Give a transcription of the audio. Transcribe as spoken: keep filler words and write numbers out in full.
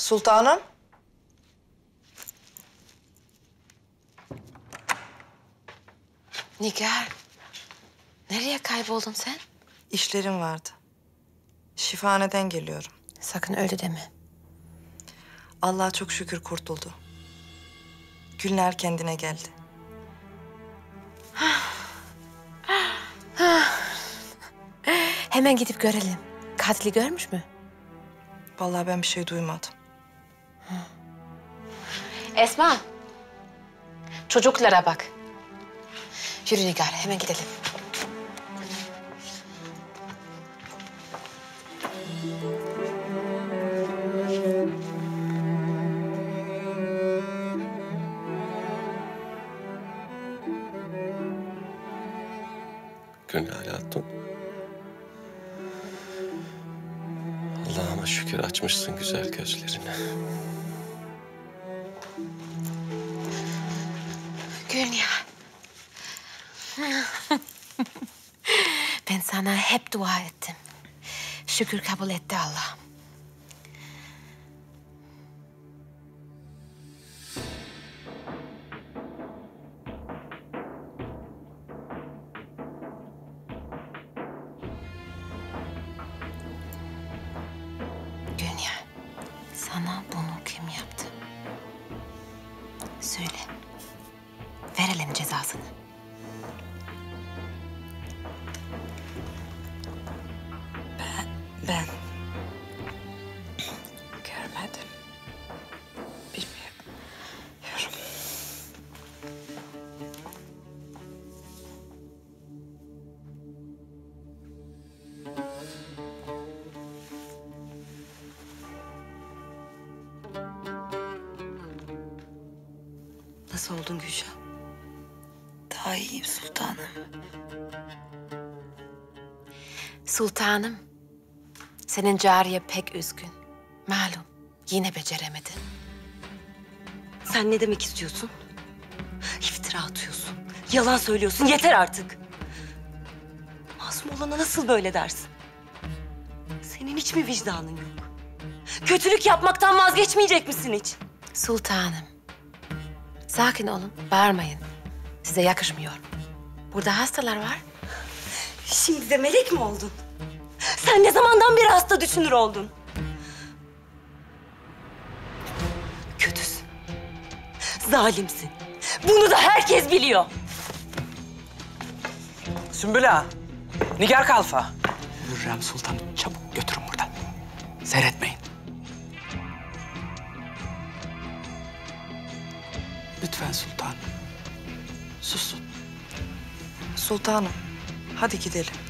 Sultanım. Nigar, nereye kayboldun sen? İşlerim vardı. Şifahaneden geliyorum. Sakın öldü deme. Allah'a çok şükür kurtuldu. Gülner kendine geldi. Hemen gidip görelim. Katili görmüş mü? Vallahi ben bir şey duymadım. Esma, çocuklara bak. Yürü Nigar, hemen gidelim. Gönül hayatım. Allah'ıma şükür açmışsın güzel gözlerini. Gülnigar. Ben sana hep dua ettim. Şükür kabul etti Allah. Gülnigar, sana bunu kim yaptı? Söyle. Verelim cezasını. Ben, ben görmedim. Bilmiyorum. Nasıl oldun Gülşah? Daha iyiyim sultanım. Sultanım, senin cariye pek üzgün. Malum, yine beceremedi. Sen ne demek istiyorsun? İftira atıyorsun. Yalan söylüyorsun. Yeter artık. Masum olana nasıl böyle dersin? Senin hiç mi vicdanın yok? Kötülük yapmaktan vazgeçmeyecek misin hiç? Sultanım, sakin olun, bağırmayın. Size yakışmıyor. Burada hastalar var. Şimdi de melek mi oldun? Sen ne zamandan beri hasta düşünür oldun? Kötüsün. Zalimsin. Bunu da herkes biliyor. Sümbül Ağa, Nigar Kalfa. Hürrem Sultan'ı çabuk götürün buradan. Seyretmeyin. Lütfen sultanım. Susun. Sultanım, hadi gidelim.